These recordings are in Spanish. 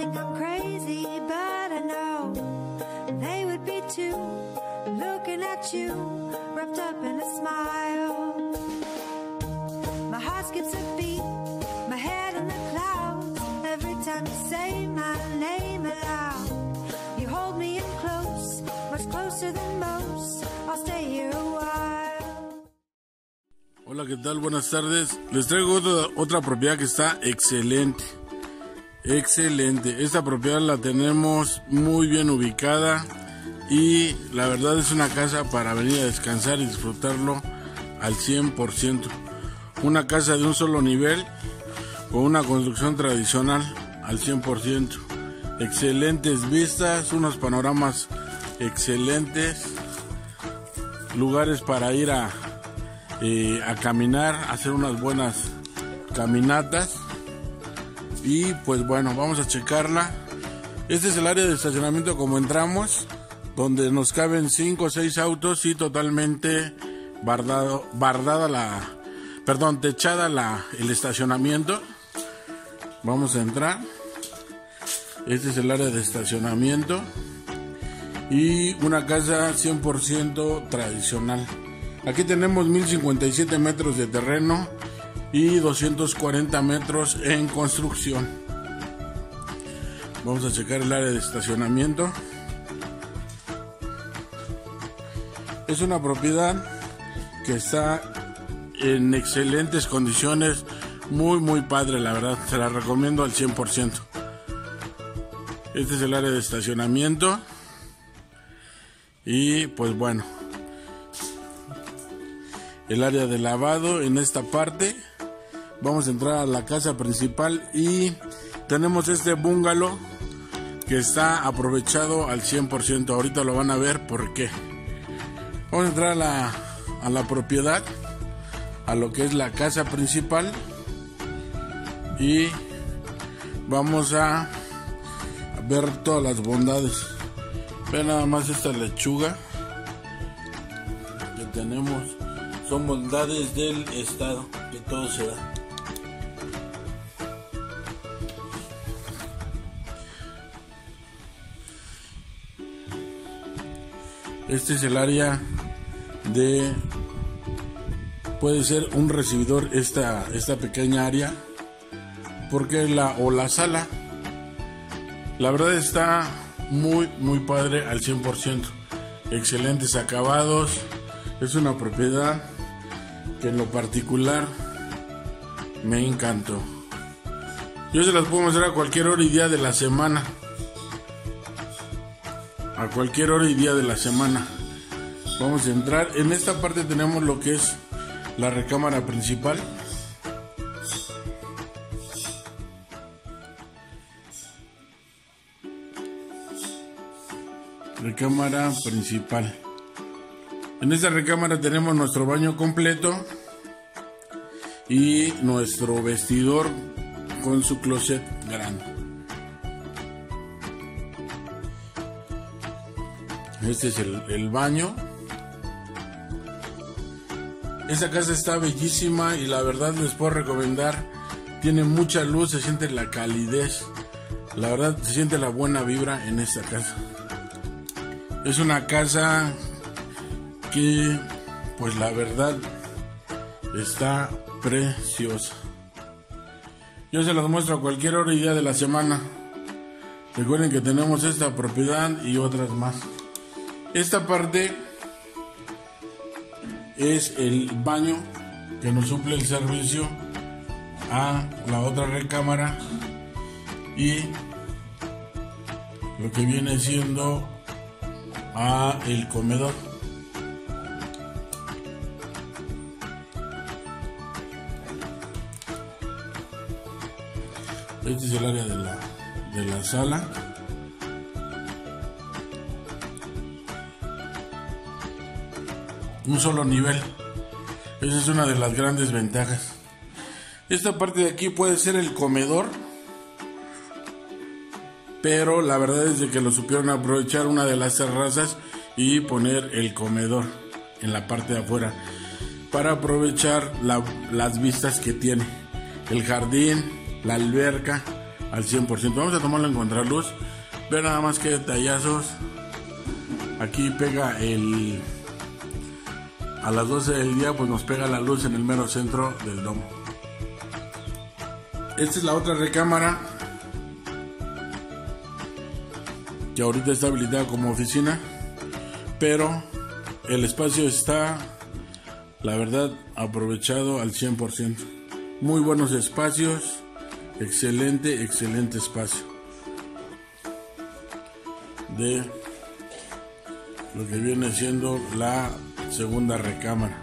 think I'm crazy, but I know they would be too, looking at you, wrapped up in a smile. My heart skips a beat, my head in the clouds, every time you say my name aloud. You hold me in close, much closer than most, I'll stay here a while. Hola, ¿qué tal? Buenas tardes. Les traigo otra propiedad que está excelente. Excelente. Esta propiedad la tenemos muy bien ubicada y la verdad es una casa para venir a descansar y disfrutarlo al 100%. Una casa de un solo nivel con una construcción tradicional al 100%. Excelentes vistas, unos panoramas excelentes, lugares para ir a caminar, hacer unas buenas caminatas. Y pues bueno, vamos a checarla. Este es el área de estacionamiento como entramos, donde nos caben 5 o 6 autos y totalmente techada el estacionamiento. Vamos a entrar. Este es el área de estacionamiento y una casa 100% tradicional. Aquí tenemos 1057 metros de terreno y 240 metros en construcción. Vamos a checar el área de estacionamiento. Es una propiedad que está en excelentes condiciones, muy padre, la verdad, se la recomiendo al 100%. Este es el área de estacionamiento y pues bueno, el área de lavado en esta parte. Vamos a entrar a la casa principal y tenemos este bungalow que está aprovechado al 100%. Ahorita lo van a ver por qué. Vamos a entrar a la propiedad, a lo que es la casa principal, y vamos a ver todas las bondades. Vean nada más esta lechuga que tenemos. Son bondades del estado, que todo se da. Este es el área de, puede ser un recibidor esta pequeña área, porque la sala, la verdad está muy padre al 100%. Excelentes acabados. Es una propiedad que en lo particular me encantó. Yo se las puedo mostrar a cualquier hora y día de la semana. A cualquier hora y día de la semana. Vamos a entrar. En esta parte tenemos lo que es la recámara principal. Recámara principal. En esta recámara tenemos nuestro baño completo y nuestro vestidor con su closet grande. Este es el baño. Esta casa está bellísima y la verdad les puedo recomendar. Tiene mucha luz, se siente la calidez. La verdad se siente la buena vibra en esta casa. Es una casa que, pues la verdad, está preciosa. Yo se las muestro a cualquier hora y día de la semana. Recuerden que tenemos esta propiedad y otras más. Esta parte es el baño que nos suple el servicio a la otra recámara y lo que viene siendo a el comedor. Este es el área de la sala. Un solo nivel. Esa es una de las grandes ventajas. Esta parte de aquí puede ser el comedor, pero la verdad es de que lo supieron aprovechar una de las terrazas y poner el comedor en la parte de afuera para aprovechar las vistas que tiene, el jardín, la alberca, al 100%. Vamos a tomarlo en contraluz. Vean nada más que detallazos. Aquí pega a las 12 del día, pues nos pega la luz en el mero centro del domo. Esta es la otra recámara que ahorita está habilitada como oficina, pero el espacio está, la verdad, aprovechado al 100%. Muy buenos espacios, excelente espacio de lo que viene siendo la segunda recámara.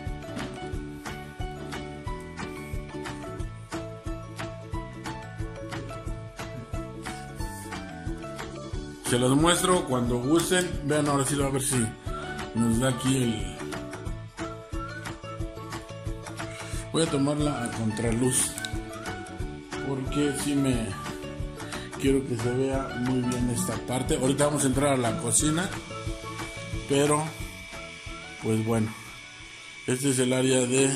Se los muestro cuando gusten. Vean, ahora sí, a ver si nos da aquí el... Voy a tomarla a contraluz porque sí me quiero que se vea muy bien esta parte. Ahorita vamos a entrar a la cocina, pero pues bueno, este es el área de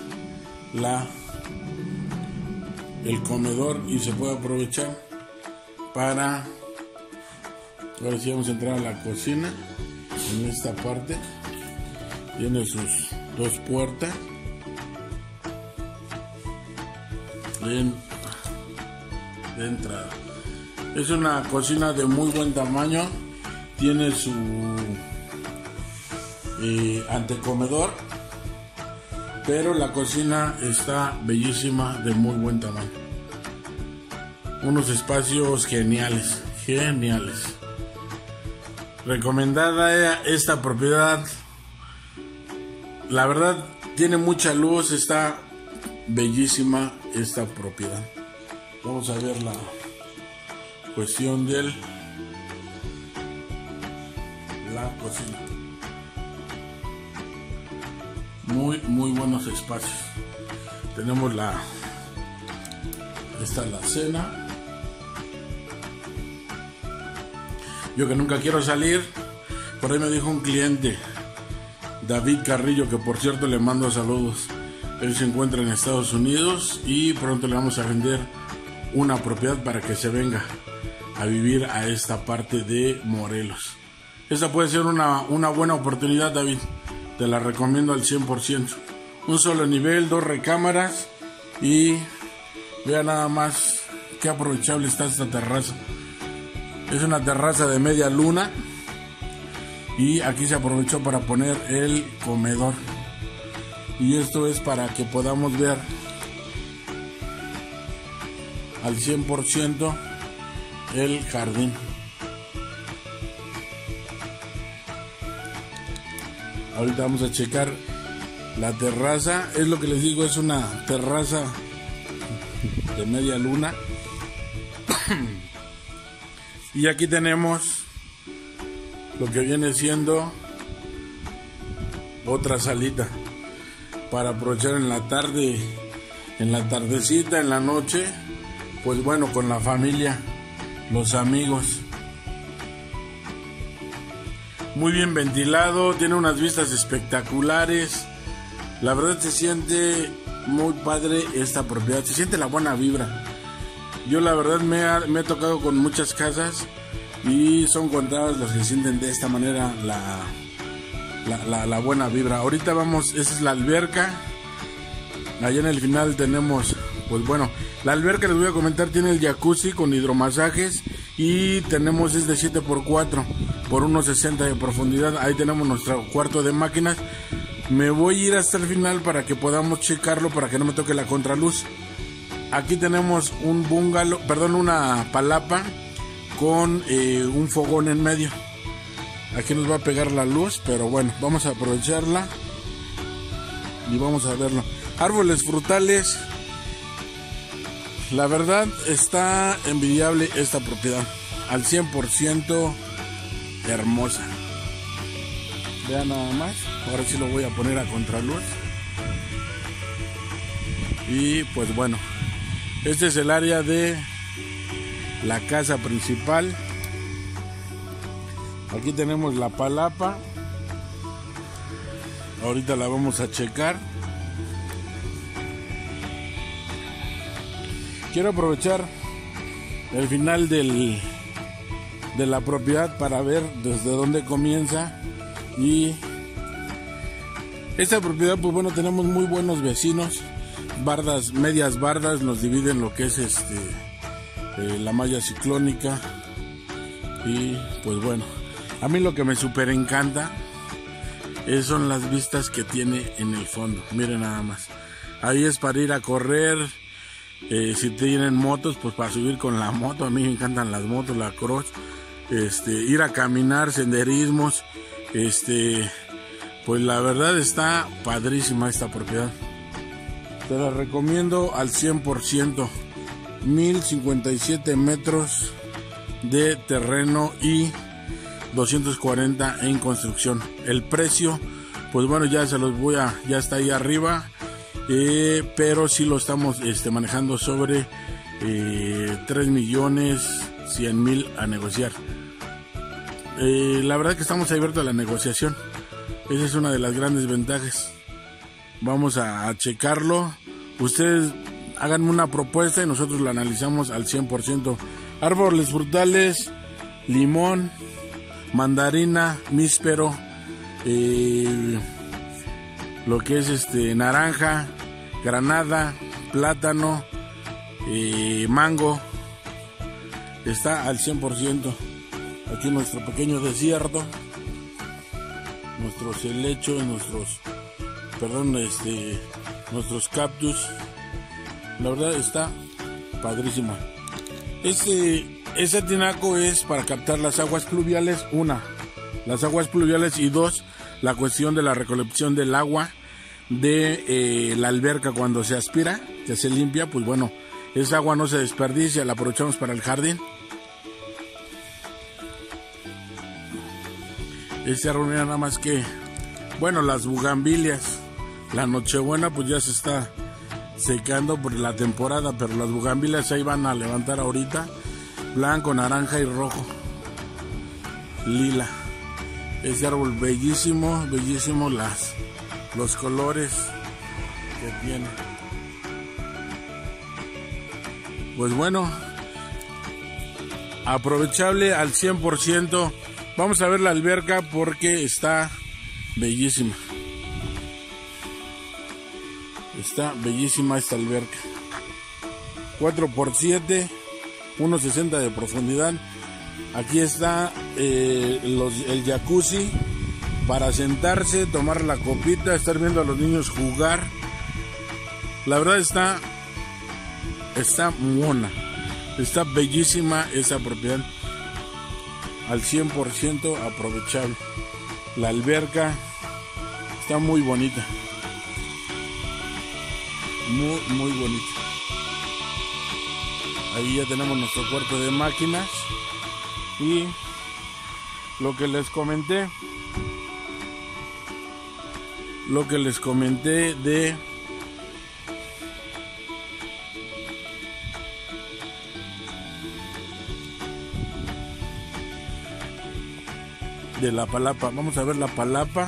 el comedor y se puede aprovechar para... Ahora sí vamos a entrar a la cocina. En esta parte tiene sus dos puertas de entrada. Es una cocina de muy buen tamaño. Tiene su antecomedor, pero la cocina está bellísima, de muy buen tamaño. Unos espacios geniales. Recomendada esta propiedad. La verdad tiene mucha luz, está bellísima esta propiedad. Vamos a ver la cuestión de la cocina. Muy buenos espacios. Tenemos la cena. Yo que nunca quiero salir, por ahí me dijo un cliente, David Carrillo, que por cierto le mando saludos. Él se encuentra en Estados Unidos y pronto le vamos a vender una propiedad para que se venga a vivir a esta parte de Morelos. Esta puede ser una buena oportunidad, David. Te la recomiendo al 100%. Un solo nivel, 2 recámaras y vea nada más qué aprovechable está esta terraza. Es una terraza de media luna y aquí se aprovechó para poner el comedor. Y esto es para que podamos ver al 100% el jardín. Ahorita vamos a checar la terraza. Es lo que les digo, es una terraza de media luna. Y aquí tenemos lo que viene siendo otra salita para aprovechar en la tarde, en la tardecita, en la noche, pues bueno, con la familia, los amigos. Muy bien ventilado, tiene unas vistas espectaculares. La verdad se siente muy padre esta propiedad, se siente la buena vibra. Yo la verdad me he tocado con muchas casas y son contadas las que sienten de esta manera la buena vibra. Ahorita vamos, esa es la alberca. Allá en el final tenemos, pues bueno, la alberca les voy a comentar, tiene el jacuzzi con hidromasajes y tenemos es de 7x4 por 1.60 de profundidad. Ahí tenemos nuestro cuarto de máquinas. Me voy a ir hasta el final para que podamos checarlo, para que no me toque la contraluz. Aquí tenemos un bungalow, perdón, una palapa con un fogón en medio. Aquí nos va a pegar la luz, pero bueno, vamos a aprovecharla y vamos a verlo. Árboles frutales. La verdad está envidiable esta propiedad. Al 100% hermosa. Vean nada más. Ahora sí lo voy a poner a contraluz. Y pues bueno, este es el área de la casa principal. Aquí tenemos la palapa. Ahorita la vamos a checar. Quiero aprovechar el final de la propiedad para ver desde dónde comienza. Y esta propiedad, pues bueno, tenemos muy buenos vecinos, bardas, medias bardas nos dividen lo que es la malla ciclónica. Y pues bueno, a mí lo que me súper encanta son las vistas que tiene en el fondo. Miren nada más, ahí es para ir a correr. Si tienen motos, pues para subir con la moto. A mí me encantan las motos, la cross. Ir a caminar, senderismos. Pues la verdad está padrísima esta propiedad. Te la recomiendo al 100%. 1057 metros de terreno y 240 en construcción. El precio, pues bueno, ya se los ya está ahí arriba. Pero sí lo estamos manejando sobre 3.100.000 a negociar. La verdad que estamos abiertos a la negociación. Esa es una de las grandes ventajas. Vamos a checarlo. Ustedes háganme una propuesta y nosotros la analizamos al 100%. Árboles frutales, limón, mandarina, níspero, lo que es naranja, granada, plátano, mango, está al 100%. Aquí nuestro pequeño desierto, nuestros helechos, nuestros cactus. La verdad está padrísima. Ese tinaco es para captar las aguas pluviales, las aguas pluviales, y dos, la cuestión de la recolección del agua de la alberca cuando se aspira, que se limpia, pues bueno, esa agua no se desperdicia, la aprovechamos para el jardín. Este árbol, mira nada más que, bueno, las bugambilias, la nochebuena pues ya se está secando por la temporada, pero las bugambilias ahí van a levantar ahorita, blanco, naranja y rojo, lila. Este árbol bellísimo, bellísimo los colores que tiene. Pues bueno, aprovechable al 100%. Vamos a ver la alberca porque está bellísima. Está bellísima esta alberca. 4x7, 1.60 de profundidad. Aquí está el jacuzzi para sentarse, tomar la copita, estar viendo a los niños jugar. La verdad está mona. Está bellísima esa propiedad. Al 100% aprovechable. La alberca está muy bonita. Muy, muy bonita. Ahí ya tenemos nuestro cuarto de máquinas. Y lo que les comenté de la palapa. Vamos a ver la palapa.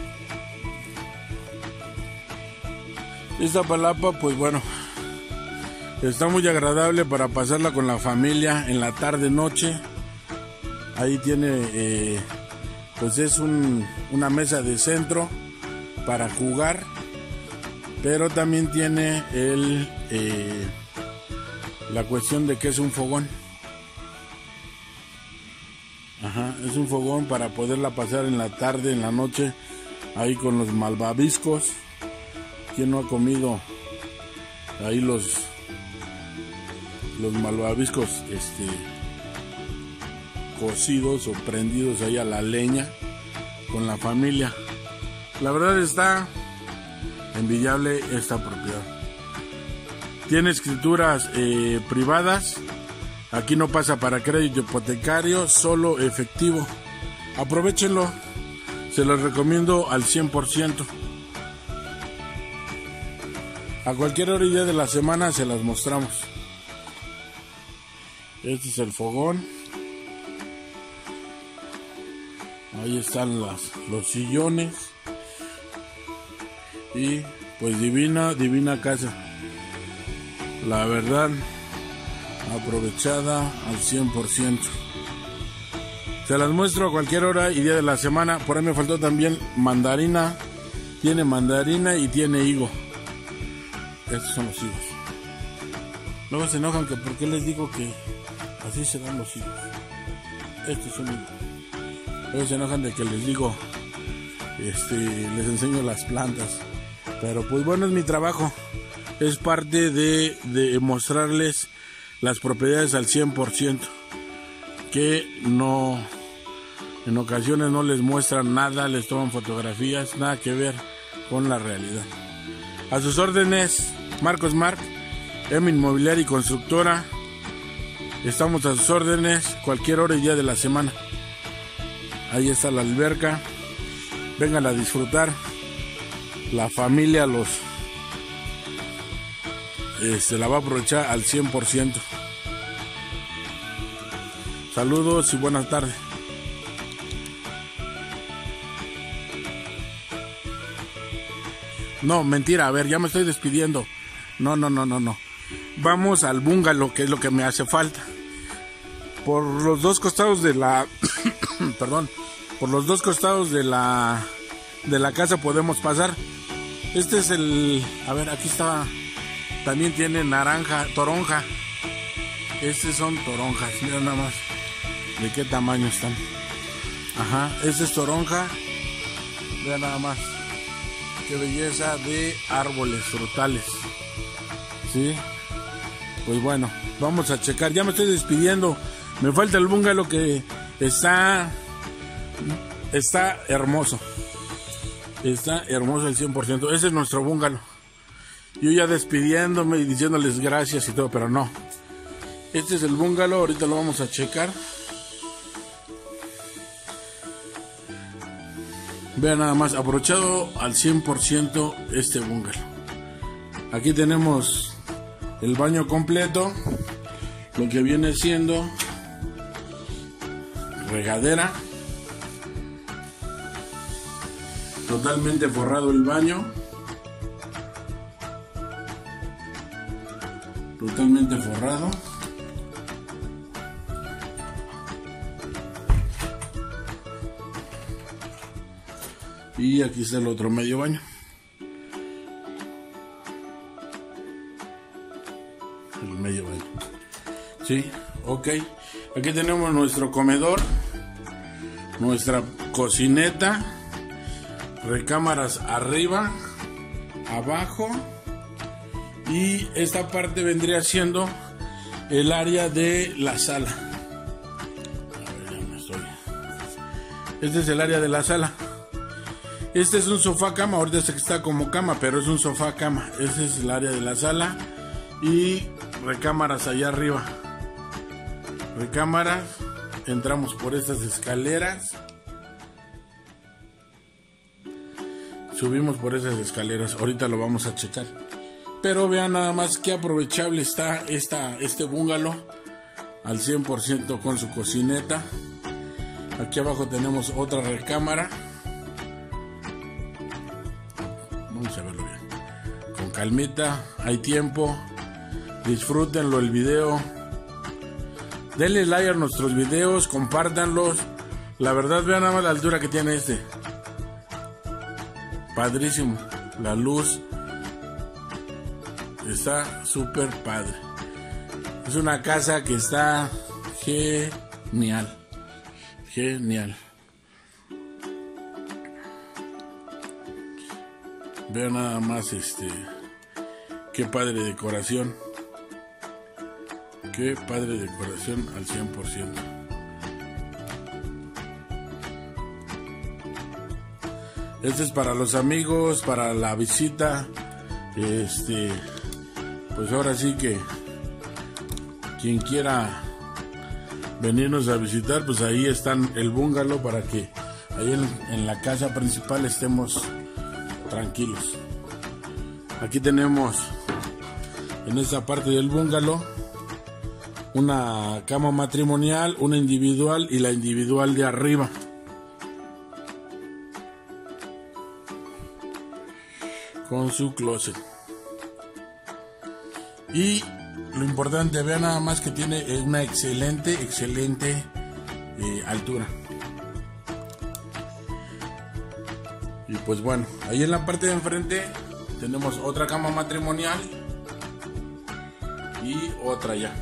Esta palapa, pues bueno, está muy agradable para pasarla con la familia en la tarde noche. Ahí tiene pues es una mesa de centro para jugar, pero también tiene la cuestión de que es un fogón. Ajá, es un fogón para poderla pasar en la tarde, en la noche, ahí con los malvaviscos. ¿Quién no ha comido ahí los malvaviscos cocidos o prendidos ahí a la leña con la familia? La verdad está envidiable esta propiedad. Tiene escrituras privadas. Aquí no pasa para crédito hipotecario, solo efectivo. Aprovechenlo, se los recomiendo al 100%. A cualquier hora y día de la semana se las mostramos. Este es el fogón. Ahí están los sillones. Y pues divina casa. La verdad, aprovechada al 100%. Se las muestro a cualquier hora y día de la semana. Por ahí me faltó también mandarina. Tiene mandarina y tiene higo. Estos son los higos. Luego se enojan que por qué les digo que así se dan los higos. Estos son higos. Luego se enojan de que les digo, les enseño las plantas. Pero pues bueno, es mi trabajo. Es parte de mostrarles las propiedades al 100%. Que no, en ocasiones no les muestran nada, les toman fotografías, nada que ver con la realidad. A sus órdenes, Marcos Marc, M Inmobiliaria y Constructora. Estamos a sus órdenes cualquier hora y día de la semana. Ahí está la alberca. Vengan a disfrutar. La familia la va a aprovechar al 100%. Saludos y buenas tardes. No, mentira, a ver, ya me estoy despidiendo. No. Vamos al bungalow, que es lo que me hace falta. Por los dos costados de la... perdón. Por los dos costados de la casa podemos pasar. Este es el... A ver, aquí está... También tiene toronja. Estos son toronjas, mira nada más de qué tamaño están. Ajá, este es toronja. Vean nada más qué belleza de árboles frutales. Sí, pues bueno, vamos a checar. Ya me estoy despidiendo. Me falta el bungalow que está hermoso. Está hermoso al 100%. Ese es nuestro bungalow. Yo ya despidiéndome y diciéndoles gracias y todo, pero no. Este es el bungalow, ahorita lo vamos a checar. Vean nada más, aprovechado al 100% este bungalow. Aquí tenemos el baño completo, lo que viene siendo regadera, totalmente forrado el baño, totalmente forrado. Y aquí está el otro medio baño. El medio baño. Sí, ok. Aquí tenemos nuestro comedor, nuestra cocineta, recámaras arriba, abajo. Y esta parte vendría siendo el área de la sala. A ver, ya me estoy. Este es el área de la sala. Este es un sofá cama, ahorita está como cama, pero es un sofá cama. Este es el área de la sala y recámaras allá arriba. Recámaras, entramos por estas escaleras. Subimos por esas escaleras, ahorita lo vamos a checar. Pero vean nada más qué aprovechable está este bungalow al 100% con su cocineta. Aquí abajo tenemos otra recámara. Vamos a verlo bien. Con calmita, hay tiempo. Disfrútenlo el video. Denle like a nuestros videos, compártanlos. La verdad, vean nada más la altura que tiene este. Padrísimo. La luz está súper padre. Es una casa que está genial. Genial. Vean nada más qué padre decoración. Qué padre decoración al 100%. Este es para los amigos, para la visita. Pues ahora sí que quien quiera venirnos a visitar, pues ahí están el bungalow para que ahí en la casa principal estemos tranquilos. Aquí tenemos en esta parte del bungalow una cama matrimonial, una individual y la individual de arriba. Con su closet. Y lo importante, vean nada más que tiene una excelente altura. Y pues bueno, ahí en la parte de enfrente tenemos otra cama matrimonial y otra ya.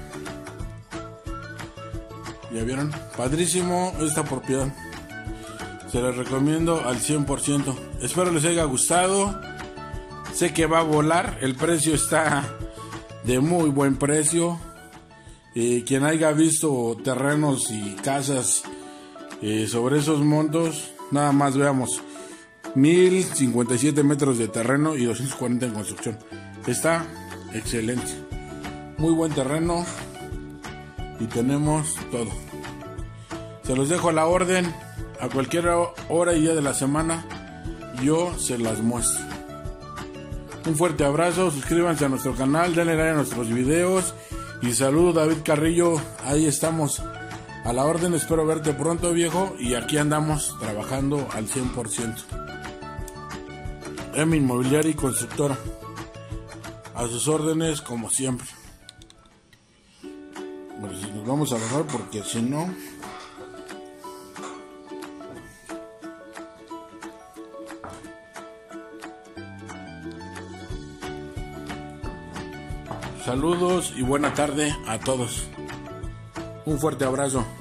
¿Ya vieron? Padrísimo esta propiedad. Se la recomiendo al 100%. Espero les haya gustado. Sé que va a volar. El precio está de muy buen precio. Quien haya visto terrenos y casas sobre esos montos, nada más veamos. 1057 metros de terreno y 240 en construcción. Está excelente. Muy buen terreno. Y tenemos todo. Se los dejo a la orden. A cualquier hora y día de la semana yo se las muestro. Un fuerte abrazo. Suscríbanse a nuestro canal. Denle like a nuestros videos. Y saludo David Carrillo. Ahí estamos a la orden. Espero verte pronto, viejo. Y aquí andamos trabajando al 100%. M Inmobiliaria y Constructora. A sus órdenes como siempre. Bueno, si nos vamos a bajar porque si no... Saludos y buena tarde a todos. Un fuerte abrazo.